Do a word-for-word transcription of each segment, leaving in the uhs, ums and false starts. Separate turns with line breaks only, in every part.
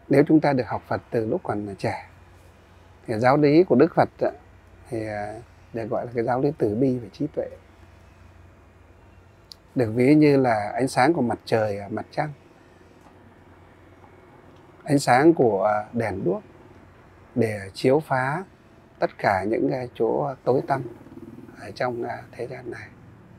Nếu chúng ta được học Phật từ lúc còn trẻ thì giáo lý của Đức Phật thì được gọi là cái giáo lý từ bi và trí tuệ, được ví như là ánh sáng của mặt trời, mặt trăng, ánh sáng của đèn đuốc để chiếu phá tất cả những chỗ tối tăm ở trong thế gian này.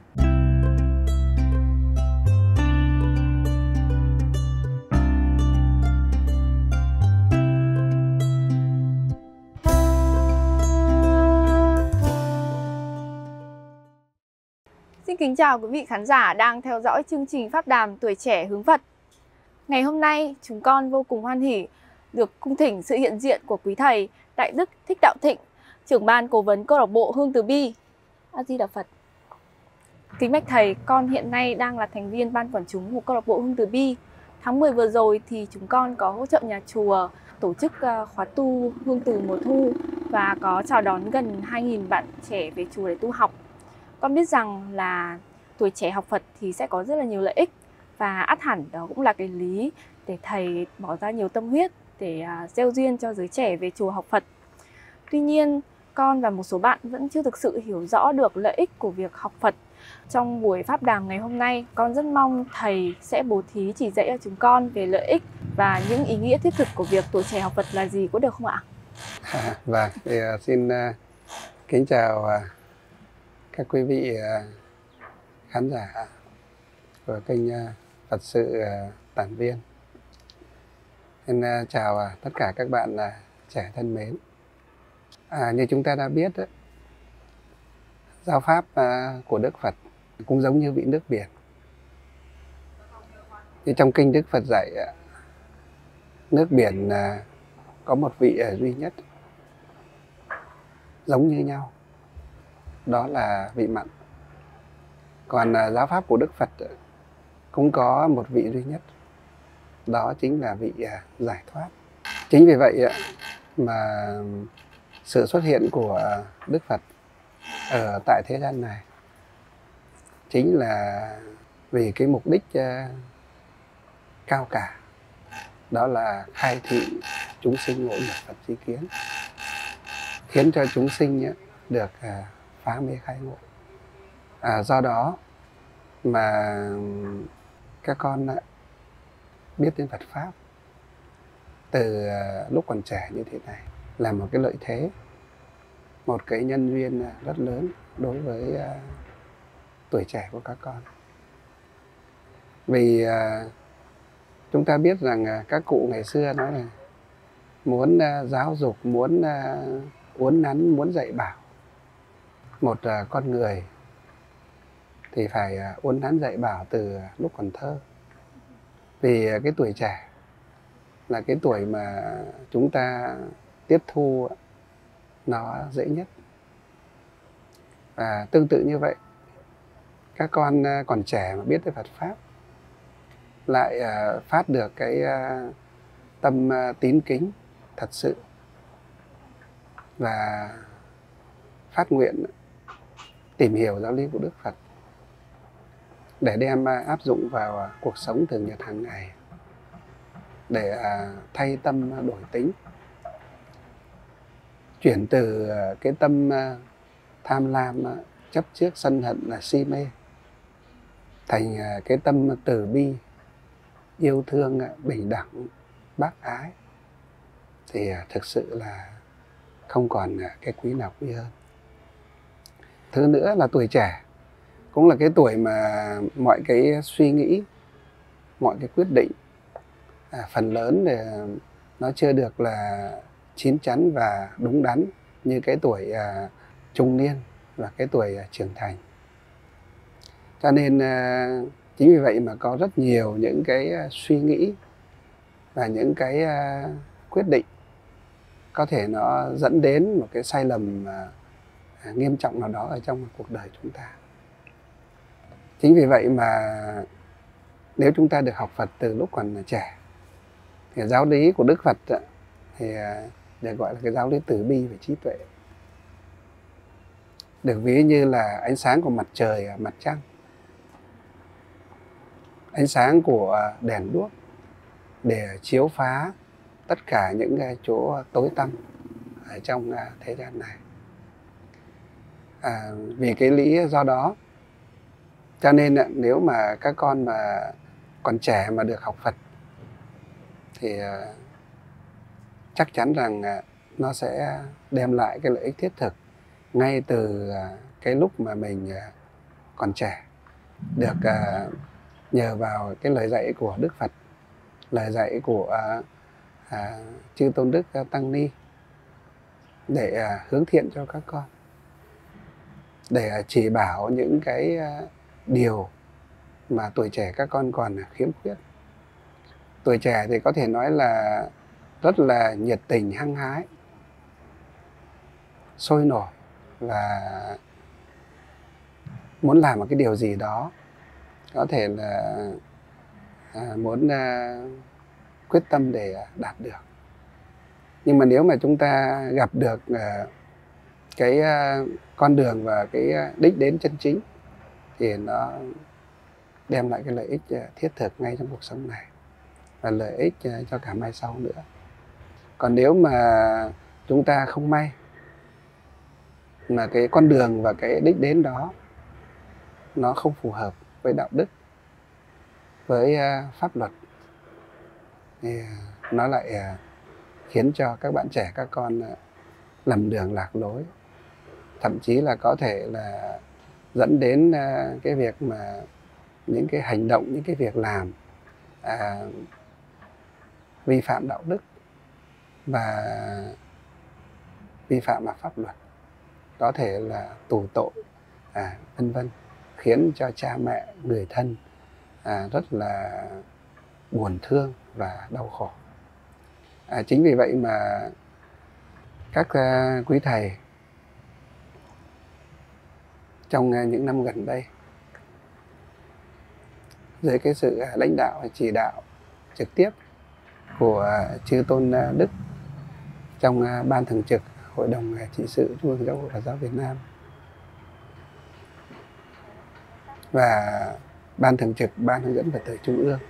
Xin kính chào quý vị khán giả đang theo dõi chương trình Pháp đàm Tuổi Trẻ Hướng Phật. Ngày hôm nay, chúng con vô cùng hoan hỉ được cung thỉnh sự hiện diện của quý thầy Đại Đức Thích Đạo Thịnh, trưởng ban cố vấn câu lạc bộ Hương Từ Bi. A Di Đà Phật. Kính bạch thầy, con hiện nay đang là thành viên ban quản trúng của câu lạc bộ Hương Từ Bi. Tháng mười vừa rồi thì chúng con có hỗ trợ nhà chùa tổ chức khóa tu Hương Từ mùa thu và có chào đón gần hai nghìn bạn trẻ về chùa để tu học. Con biết rằng là tuổi trẻ học Phật thì sẽ có rất là nhiều lợi ích, và ắt hẳn đó cũng là cái lý để thầy bỏ ra nhiều tâm huyết để gieo duyên cho giới trẻ về chùa học Phật. Tuy nhiên, con và một số bạn vẫn chưa thực sự hiểu rõ được lợi ích của việc học Phật. Trong buổi pháp đàm ngày hôm nay, con rất mong thầy sẽ bố thí chỉ dạy cho chúng con về lợi ích và những ý nghĩa thiết thực của việc tuổi trẻ học Phật là gì, có được không ạ?
À, vâng, thì uh, xin uh, kính chào uh, các quý vị uh, khán giả của kênh uh, Phật sự uh, Tản Viên. Xin uh, chào uh, tất cả các bạn uh, trẻ thân mến. À, như chúng ta đã biết, đó, giáo pháp uh, của Đức Phật cũng giống như vị nước biển. Thì trong kinh Đức Phật dạy, uh, nước biển uh, có một vị uh, duy nhất, giống như nhau, đó là vị mặn. Còn uh, giáo pháp của Đức Phật uh, cũng có một vị duy nhất, đó chính là vị uh, giải thoát. Chính vì vậy uh, mà sự xuất hiện của uh, Đức Phật ở tại thế gian này chính là vì cái mục đích uh, cao cả, đó là khai thị chúng sinh ngộ nhập Phật tri kiến, khiến cho chúng sinh uh, được uh, phá mê khai ngộ. À, do đó mà các con uh, biết đến Phật Pháp từ uh, lúc còn trẻ như thế này là một cái lợi thế, một cái nhân duyên uh, rất lớn đối với uh, tuổi trẻ của các con. Vì uh, chúng ta biết rằng uh, các cụ ngày xưa nói là muốn uh, giáo dục, muốn uh, uốn nắn, muốn dạy bảo một uh, con người thì phải uh, uốn nắn dạy bảo từ uh, lúc còn thơ. Vì uh, cái tuổi trẻ là cái tuổi mà chúng ta tiếp thu uh, nó dễ nhất. Và tương tự như vậy, các con uh, còn trẻ mà biết tới Phật Pháp lại uh, phát được cái uh, tâm uh, tín kính thật sự và phát nguyện tìm hiểu giáo lý của Đức Phật để đem uh, áp dụng vào uh, cuộc sống thường nhật hàng ngày, để uh, thay tâm đổi tính, chuyển từ uh, cái tâm uh, tham lam, uh, chấp trước, sân hận là si mê thành uh, cái tâm từ bi, yêu thương, uh, bình đẳng, bác ái, thì uh, thực sự là không còn uh, cái quý nào quý hơn. Thứ nữa là tuổi trẻ cũng là cái tuổi mà mọi cái suy nghĩ, mọi cái quyết định à, phần lớn thì nó chưa được là chín chắn và đúng đắn như cái tuổi à, trung niên và cái tuổi à, trưởng thành. Cho nên à, chính vì vậy mà có rất nhiều những cái à, suy nghĩ và những cái à, quyết định có thể nó dẫn đến một cái sai lầm à, nghiêm trọng nào đó ở trong cuộc đời chúng ta. Chính vì vậy mà nếu chúng ta được học Phật từ lúc còn trẻ thì giáo lý của Đức Phật thì được gọi là cái giáo lý từ bi và trí tuệ, được ví như là ánh sáng của mặt trời, mặt trăng, ánh sáng của đèn đuốc để chiếu phá tất cả những cái chỗ tối tăm ở trong thế gian này. À, vì cái lý do đó cho nên nếu mà các con mà còn trẻ mà được học Phật thì chắc chắn rằng nó sẽ đem lại cái lợi ích thiết thực ngay từ cái lúc mà mình còn trẻ, được nhờ vào cái lời dạy của Đức Phật, lời dạy của à, chư Tôn Đức Tăng Ni để à, hướng thiện cho các con, để à, chỉ bảo những cái à, điều mà tuổi trẻ các con còn khiếm khuyết. Tuổi trẻ thì có thể nói là rất là nhiệt tình, hăng hái, sôi nổi và muốn làm một cái điều gì đó, có thể là à, muốn à, quyết tâm để đạt được. Nhưng mà nếu mà chúng ta gặp được à, cái à, con đường và cái đích đến chân chính thì nó đem lại cái lợi ích à, thiết thực ngay trong cuộc sống này và lợi ích à, cho cả mai sau nữa. Còn nếu mà chúng ta không may mà cái con đường và cái đích đến đó nó không phù hợp với đạo đức, với uh, pháp luật, thì nó lại uh, khiến cho các bạn trẻ, các con uh, lầm đường lạc lối, thậm chí là có thể là dẫn đến uh, cái việc mà những cái hành động, những cái việc làm uh, vi phạm đạo đức và vi phạm vào pháp luật, có thể là tù tội, à, vân vân, khiến cho cha mẹ, người thân à, rất là buồn thương và đau khổ. À, chính vì vậy mà các uh, quý thầy trong uh, những năm gần đây, dưới cái sự uh, lãnh đạo và chỉ đạo trực tiếp của uh, chư Tôn uh, Đức trong uh, ban thường trực Hội đồng uh, trị sự Trung ương Giáo hội Phật giáo Việt Nam và ban thường trực Ban hướng dẫn Phật tử Trung ương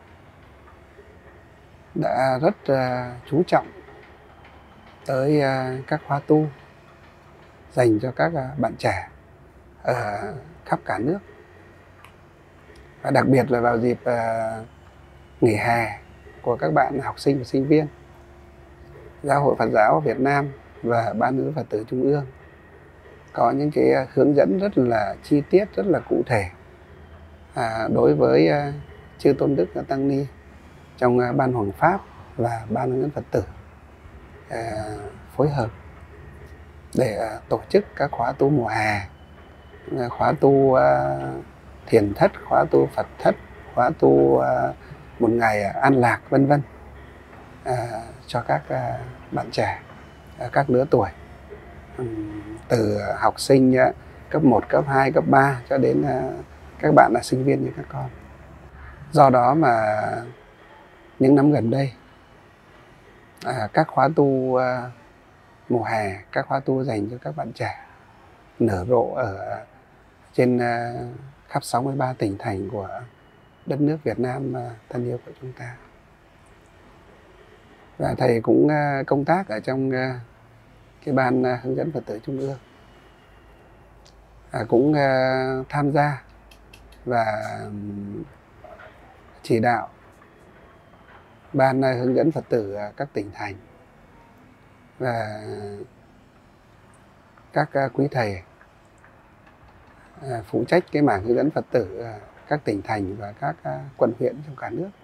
đã rất uh, chú trọng tới uh, các khóa tu dành cho các uh, bạn trẻ ở khắp cả nước, và đặc biệt là vào dịp uh, nghỉ hè của các bạn học sinh và sinh viên, Giáo hội Phật giáo Việt Nam và Ban hướng dẫn Phật tử Trung ương có những cái hướng dẫn rất là chi tiết, rất là cụ thể à, đối với uh, chư Tôn Đức Tăng Ni trong uh, Ban Hoằng Pháp và Ban hướng dẫn Phật tử uh, phối hợp để uh, tổ chức các khóa tu mùa hè, uh, khóa tu uh, thiền thất, khóa tu Phật thất, khóa tu uh, một ngày uh, an lạc, vân vân, uh, cho các uh, bạn trẻ, uh, các lứa tuổi, um, từ học sinh uh, cấp một, cấp hai, cấp ba cho đến uh, các bạn là sinh viên như các con. Do đó mà những năm gần đây, à, các khóa tu à, mùa hè, các khóa tu dành cho các bạn trẻ nở rộ ở trên à, khắp sáu mươi ba tỉnh thành của đất nước Việt Nam à, thân yêu của chúng ta. Và thầy cũng à, công tác ở trong à, cái ban à, hướng dẫn Phật tử Trung ương, à, cũng à, tham gia và chỉ đạo ban hướng dẫn Phật tử các tỉnh thành và các quý thầy phụ trách cái mảng hướng dẫn Phật tử các tỉnh thành và các quận huyện trong cả nước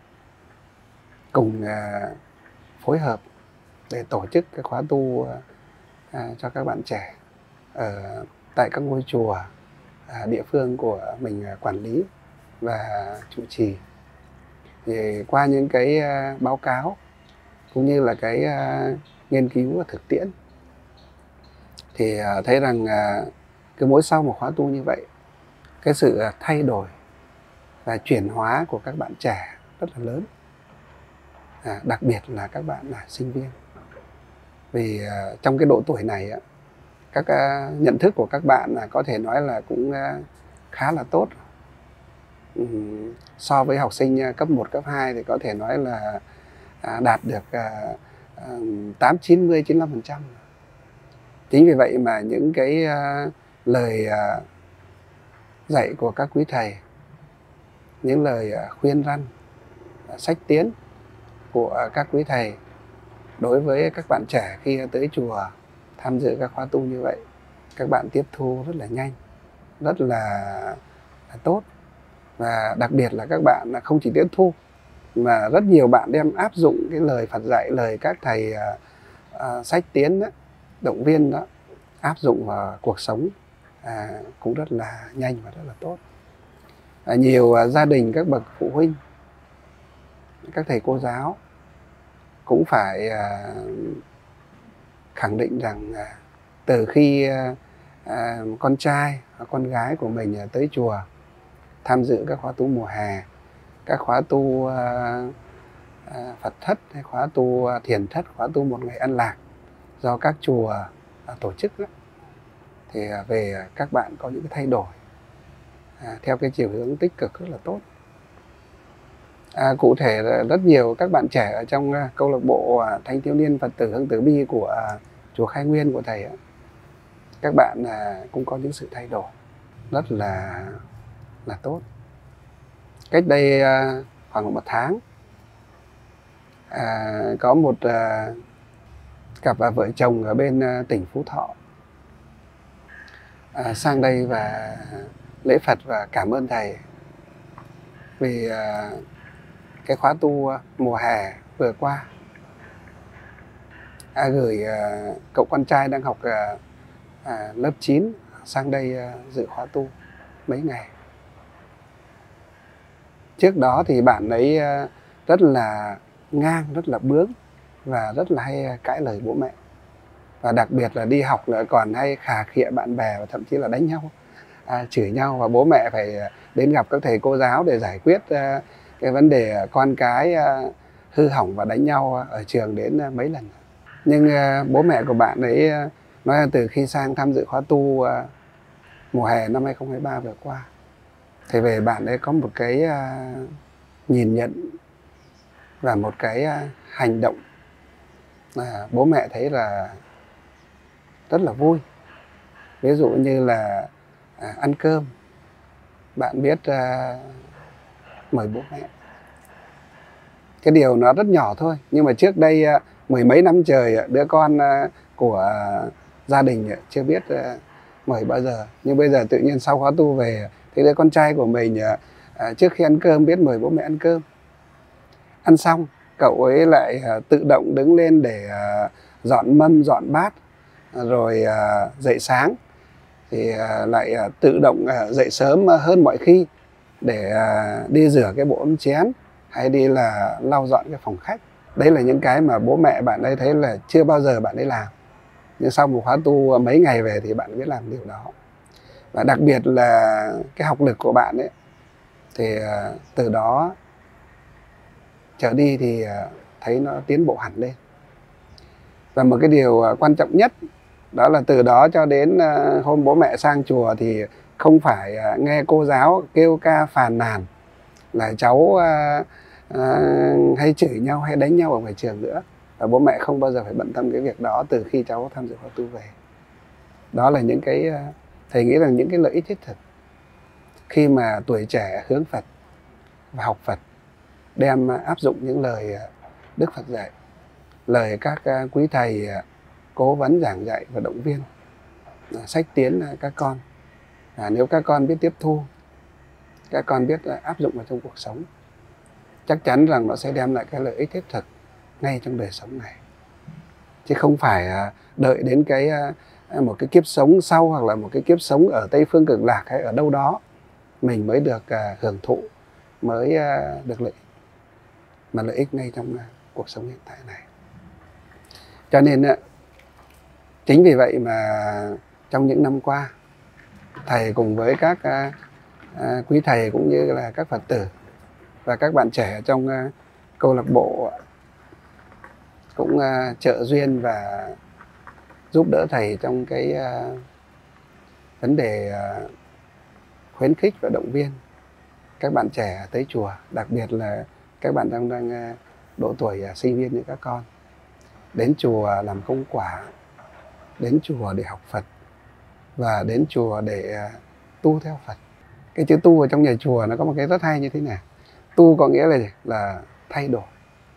cùng phối hợp để tổ chức cái khóa tu cho các bạn trẻ ở tại các ngôi chùa địa phương của mình quản lý và trụ trì. Thì qua những cái báo cáo cũng như là cái nghiên cứu và thực tiễn thì thấy rằng cứ mỗi sau một khóa tu như vậy, cái sự thay đổi và chuyển hóa của các bạn trẻ rất là lớn, à, đặc biệt là các bạn là sinh viên. Vì trong cái độ tuổi này các nhận thức của các bạn có thể nói là cũng khá là tốt. So với học sinh cấp một, cấp hai thì có thể nói là đạt được tám, chín mươi, chín mươi lăm phần trăm. Chính vì vậy mà những cái lời dạy của các quý thầy, những lời khuyên răn, sách tiến của các quý thầy đối với các bạn trẻ khi tới chùa tham dự các khóa tu như vậy, các bạn tiếp thu rất là nhanh, rất là, là tốt. Và đặc biệt là các bạn không chỉ tiếp thu mà rất nhiều bạn đem áp dụng cái lời Phật dạy, lời các thầy uh, uh, sách tiến đó, động viên đó, áp dụng vào cuộc sống à, cũng rất là nhanh và rất là tốt. À, nhiều uh, gia đình, các bậc phụ huynh, các thầy cô giáo cũng phải uh, khẳng định rằng uh, từ khi uh, uh, con trai và con gái của mình uh, tới chùa tham dự các khóa tu mùa hè, các khóa tu uh, uh, Phật thất hay khóa tu uh, thiền thất, khóa tu một ngày an lạc do các chùa uh, tổ chức đó, thì uh, về uh, các bạn có những cái thay đổi uh, theo cái chiều hướng tích cực rất là tốt. À, cụ thể là rất nhiều các bạn trẻ ở trong uh, câu lạc bộ uh, thanh thiếu niên Phật tử Hương Từ Bi của uh, chùa Khai Nguyên của thầy, uh, các bạn uh, cũng có những sự thay đổi rất là là tốt. Cách đây uh, khoảng một tháng, à, có một uh, cặp uh, vợ chồng ở bên uh, tỉnh Phú Thọ uh, sang đây và lễ Phật và cảm ơn thầy vì uh, cái khóa tu uh, mùa hè vừa qua. À, gửi uh, cậu con trai đang học uh, uh, lớp chín sang đây uh, dự khóa tu mấy ngày. Trước đó thì bạn ấy rất là ngang, rất là bướng và rất là hay cãi lời bố mẹ. Và đặc biệt là đi học là còn hay khà khịa bạn bè và thậm chí là đánh nhau, à, chửi nhau, và bố mẹ phải đến gặp các thầy cô giáo để giải quyết uh, cái vấn đề con cái uh, hư hỏng và đánh nhau ở trường đến uh, mấy lần. Nhưng uh, bố mẹ của bạn ấy uh, nói là từ khi sang tham dự khóa tu uh, mùa hè năm hai không hai ba vừa qua, thì về bạn ấy có một cái uh, nhìn nhận và một cái uh, hành động à, bố mẹ thấy là rất là vui. Ví dụ như là à, ăn cơm, bạn biết uh, mời bố mẹ. Cái điều nó rất nhỏ thôi, nhưng mà trước đây uh, mười mấy năm trời đứa con uh, của uh, gia đình uh, chưa biết uh, mời bao giờ. Nhưng bây giờ tự nhiên sau khóa tu về thì đứa con trai của mình uh, trước khi ăn cơm biết mời bố mẹ ăn cơm. Ăn xong cậu ấy lại uh, tự động đứng lên để uh, dọn mâm, dọn bát, uh, rồi uh, dậy sáng thì uh, lại uh, tự động uh, dậy sớm uh, hơn mọi khi để uh, đi rửa cái bộ ấm chén hay đi là lau dọn cái phòng khách. Đấy là những cái mà bố mẹ bạn ấy thấy là chưa bao giờ bạn ấy làm. Nhưng sau một khóa tu mấy ngày về thì bạn biết làm điều đó. Và đặc biệt là cái học lực của bạn ấy thì uh, từ đó trở đi thì uh, thấy nó tiến bộ hẳn lên. Và một cái điều uh, quan trọng nhất đó là từ đó cho đến uh, hôm bố mẹ sang chùa thì không phải uh, nghe cô giáo kêu ca phàn nàn là cháu uh, uh, hay chửi nhau hay đánh nhau ở ngoài trường nữa. Và bố mẹ không bao giờ phải bận tâm cái việc đó từ khi cháu tham dự khóa tu về. Đó là những cái uh, thầy nghĩ là những cái lợi ích thiết thực khi mà tuổi trẻ hướng Phật và học Phật, đem uh, áp dụng những lời uh, Đức Phật dạy, lời các uh, quý thầy uh, cố vấn giảng dạy và động viên, uh, sách tiến uh, các con. À, nếu các con biết tiếp thu, các con biết uh, áp dụng vào trong cuộc sống, chắc chắn rằng nó sẽ đem lại cái lợi ích thiết thực ngay trong đời sống này. Chứ không phải uh, đợi đến cái uh, một cái kiếp sống sau, hoặc là một cái kiếp sống ở Tây Phương Cực Lạc hay ở đâu đó mình mới được uh, hưởng thụ, mới uh, được lợi ích, mà lợi ích ngay trong uh, cuộc sống hiện tại này. Cho nên uh, chính vì vậy mà trong những năm qua, thầy cùng với các uh, uh, quý thầy cũng như là các Phật tử và các bạn trẻ trong uh, câu lạc bộ cũng uh, trợ duyên và giúp đỡ thầy trong cái uh, vấn đề uh, khuyến khích và động viên các bạn trẻ tới chùa, đặc biệt là các bạn đang đang uh, độ tuổi à, sinh viên như các con, đến chùa làm công quả, đến chùa để học Phật và đến chùa để à, tu theo Phật. Cái chữ tu ở trong nhà chùa nó có một cái rất hay như thế này. Tu có nghĩa là gì? Là thay đổi,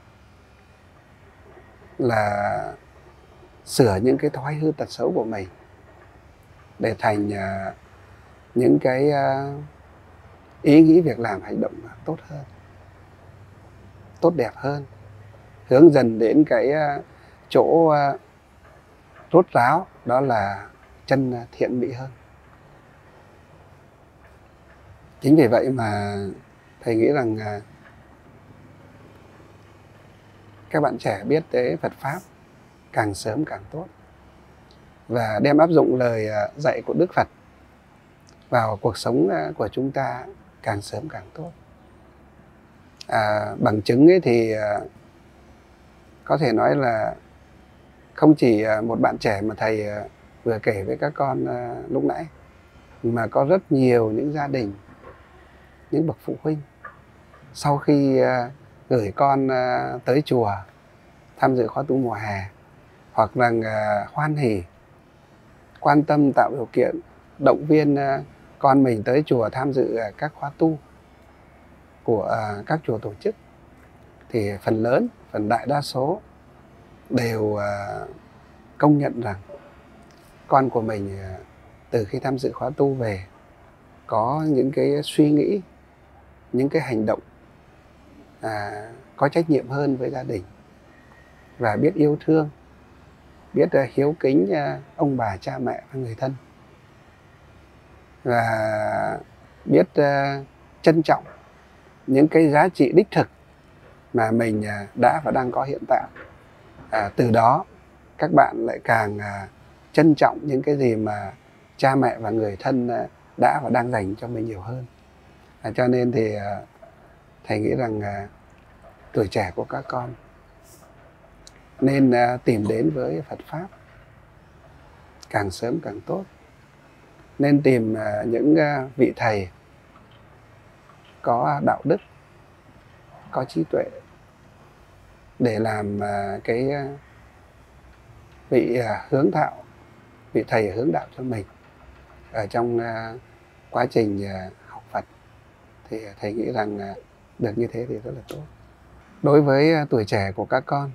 là sửa những cái thói hư tật xấu của mình để thành uh, những cái uh, ý nghĩ, việc làm, hành động tốt hơn, tốt đẹp hơn, hướng dần đến cái uh, chỗ uh, rốt ráo, đó là chân uh, thiện mỹ hơn. Chính vì vậy mà thầy nghĩ rằng uh, các bạn trẻ biết tới Phật Pháp càng sớm càng tốt, và đem áp dụng lời dạy của Đức Phật vào cuộc sống của chúng ta càng sớm càng tốt. À, bằng chứng ấy thì có thể nói là không chỉ một bạn trẻ mà thầy vừa kể với các con lúc nãy, mà có rất nhiều những gia đình, những bậc phụ huynh sau khi gửi con tới chùa tham dự khóa tu mùa hè, hoặc rằng hoan hỉ, quan tâm, tạo điều kiện, động viên con mình tới chùa tham dự các khóa tu của các chùa tổ chức, thì phần lớn, phần đại đa số đều công nhận rằng con của mình từ khi tham dự khóa tu về có những cái suy nghĩ, những cái hành động à, có trách nhiệm hơn với gia đình, và biết yêu thương, biết uh, hiếu kính uh, ông bà, cha mẹ và người thân, và biết uh, trân trọng những cái giá trị đích thực mà mình uh, đã và đang có hiện tại. À, từ đó các bạn lại càng uh, trân trọng những cái gì mà cha mẹ và người thân uh, đã và đang dành cho mình nhiều hơn. À, cho nên thì uh, thầy nghĩ rằng uh, tuổi trẻ của các con nên uh, tìm đến với Phật Pháp càng sớm càng tốt. Nên tìm uh, những uh, vị thầy có đạo đức, có trí tuệ để làm uh, cái uh, vị uh, hướng đạo, vị thầy hướng đạo cho mình ở trong uh, quá trình uh, học Phật. Thì thầy nghĩ rằng uh, được như thế thì rất là tốt. Đối với uh, tuổi trẻ của các con,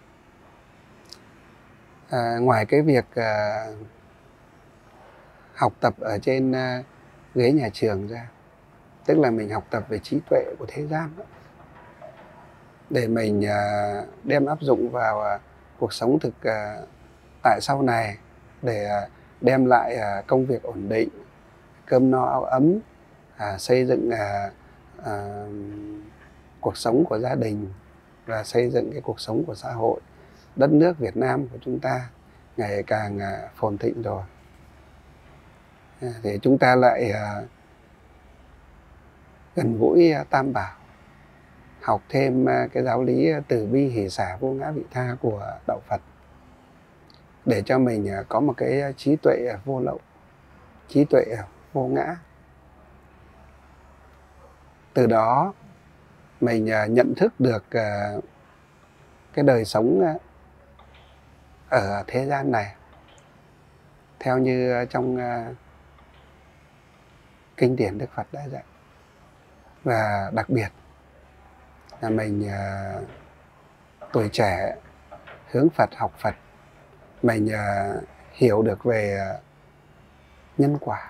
À, ngoài cái việc à, học tập ở trên à, ghế nhà trường ra, tức là mình học tập về trí tuệ của thế gian đó, để mình à, đem áp dụng vào à, cuộc sống thực à, tại sau này, để à, đem lại à, công việc ổn định, cơm no áo ấm, à, xây dựng à, à, cuộc sống của gia đình, và xây dựng cái cuộc sống của xã hội. Đất nước Việt Nam của chúng ta ngày càng phồn thịnh rồi, thì chúng ta lại gần gũi Tam Bảo, học thêm cái giáo lý từ bi hỷ xả vô ngã vị tha của đạo Phật, để cho mình có một cái trí tuệ vô lậu, trí tuệ vô ngã. Từ đó mình nhận thức được cái đời sống ở thế gian này theo như trong uh, kinh điển Đức Phật đã dạy. Và đặc biệt là mình uh, tuổi trẻ hướng Phật, học Phật, mình uh, hiểu được về uh, nhân quả.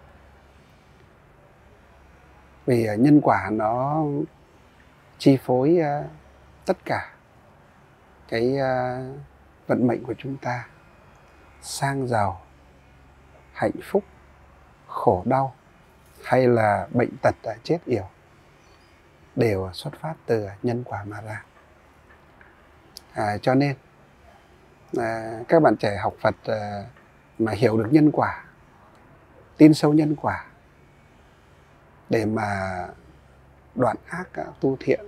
Vì uh, nhân quả nó chi phối uh, tất cả cái uh, vận mệnh của chúng ta, sang giàu, hạnh phúc, khổ đau, hay là bệnh tật, chết yểu, đều xuất phát từ nhân quả mà ra. À, cho nên à, các bạn trẻ học Phật à, mà hiểu được nhân quả, tin sâu nhân quả, để mà đoạn ác tu thiện,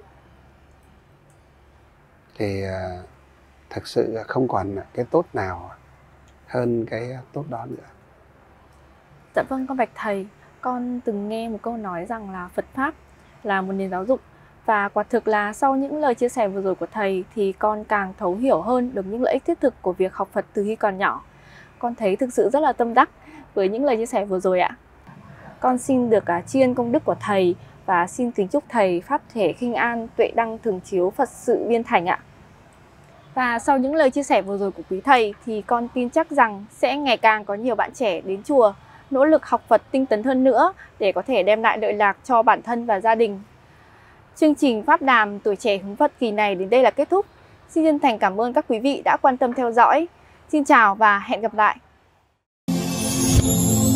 thì à, thực sự không còn cái tốt nào hơn cái tốt đó nữa.
Dạ vâng, con bạch thầy, con từng nghe một câu nói rằng là Phật Pháp là một nền giáo dục Và quả thực là sau những lời chia sẻ vừa rồi của thầy thì con càng thấu hiểu hơn được những lợi ích thiết thực của việc học Phật từ khi còn nhỏ. Con thấy thực sự rất là tâm đắc với những lời chia sẻ vừa rồi ạ. Con xin được uh, tri ân công đức của thầy và xin kính chúc thầy pháp thể khinh an, tuệ đăng thường chiếu, Phật sự viên thành ạ. Và sau những lời chia sẻ vừa rồi của quý thầy thì con tin chắc rằng sẽ ngày càng có nhiều bạn trẻ đến chùa nỗ lực học Phật tinh tấn hơn nữa để có thể đem lại lợi lạc cho bản thân và gia đình. Chương trình Pháp Đàm Tuổi Trẻ Hướng Phật kỳ này đến đây là kết thúc. Xin chân thành cảm ơn các quý vị đã quan tâm theo dõi. Xin chào và hẹn gặp lại.